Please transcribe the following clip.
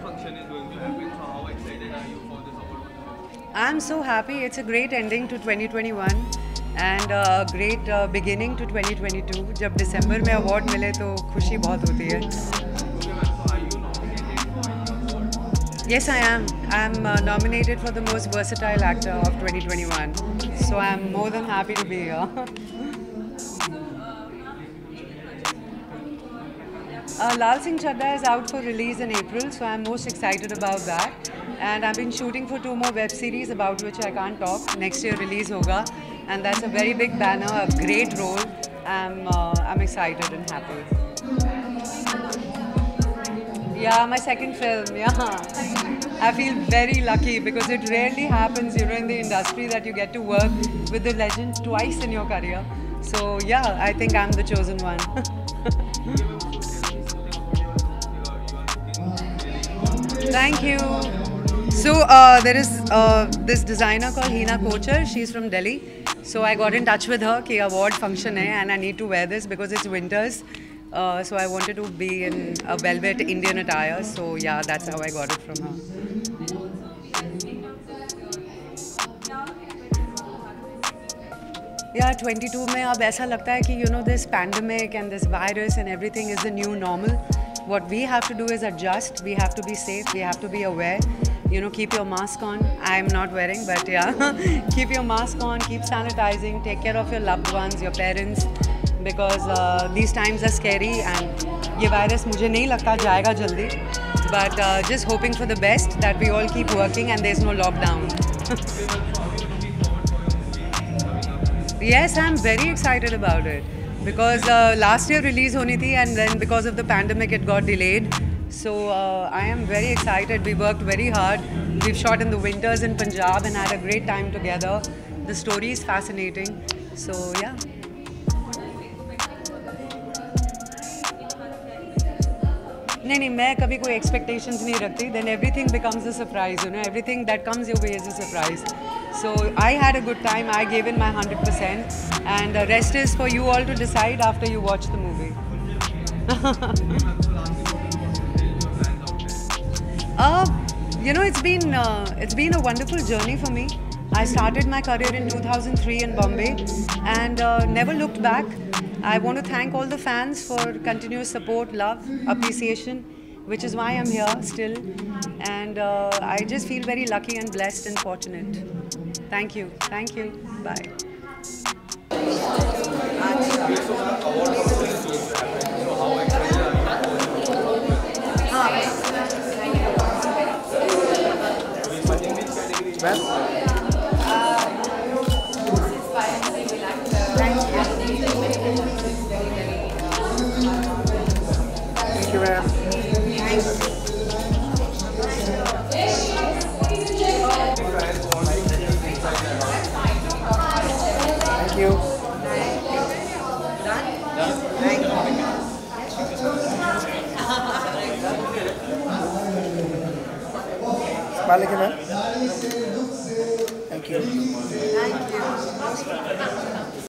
function is going to happen. So how excited are you for this award function? I'm so happy. It's a great ending to 2021 and a great beginning to 2022. जब दिसंबर में award मिले तो खुशी बहुत होती है. Okay, ma'am. So are you nominated for any award? Yes, I am. I'm nominated for the most versatile actor of 2021. So I'm more than happy to be here. Lal Singh Chadda is out for release in April, so I'm most excited about that. And I've been shooting for 2 more web series about which I can't talk. Next year release hoga, and that's a very big banner, a great role. I'm excited and happy. Yeah, my second film. Yeah, I feel very lucky because it rarely happens, in the industry that you get to work with the legend twice in your career. So yeah, I think I'm the chosen one. Thank you. So there is this designer called Hina Kochar. She's from Delhi. So I got in touch with her कि award function है and I need to wear this because it's winters. So I wanted to be in a velvet Indian attire. So yeah, that's how I got it from her. Yeah, 22 में अब ऐसा लगता है कि this pandemic and this virus and everything is the new normal. What we have to do is adjust. We have to be safe. We have to be aware. Keep your mask on. I'm not wearing, but yeah, keep your mask on. Keep sanitizing. Take care of your loved ones, your parents, because these times are scary and ये virus मुझे नहीं लगता जाएगा जल्दी. But just hoping for the best that we all keep working and there's no lockdown. Yes, I'm very excited about it. Because last year release honi thi and then because of the pandemic it got delayed. So I am very excited. We worked very hard. We've shot in the winters in Punjab and had a great time together. The story is fascinating. So yeah. नहीं मैं कभी कोई expectations नहीं रखती. Then everything becomes a surprise. Everything that comes your way is a surprise. So I had a good time. I gave in my 100%, and the rest is for you all to decide after you watch the movie. It's been a wonderful journey for me. I started my career in 2003 in Bombay, and never looked back. I want to thank all the fans for continuous support, love, appreciation, which is why I'm here still. And I just feel very lucky and blessed and fortunate. Thank you. Thank you. Bye. Thank you, ma'am. Thank you. Smile again, ma'am. Thank you. Thank you.